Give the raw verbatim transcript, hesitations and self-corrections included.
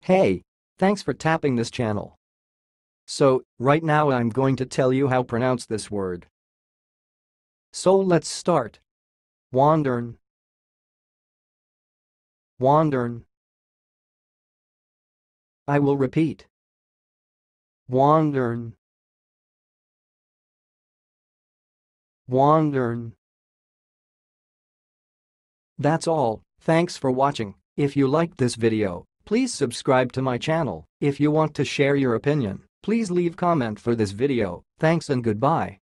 Hey, thanks for tapping this channel. So, right now I'm going to tell you how pronounce this word. So let's start. Wandern. Wandern. I will repeat. Wandern. Wandern. That's all, thanks for watching. If you liked this video, please subscribe to my channel. If you want to share your opinion, please leave comment for this video. Thanks and goodbye.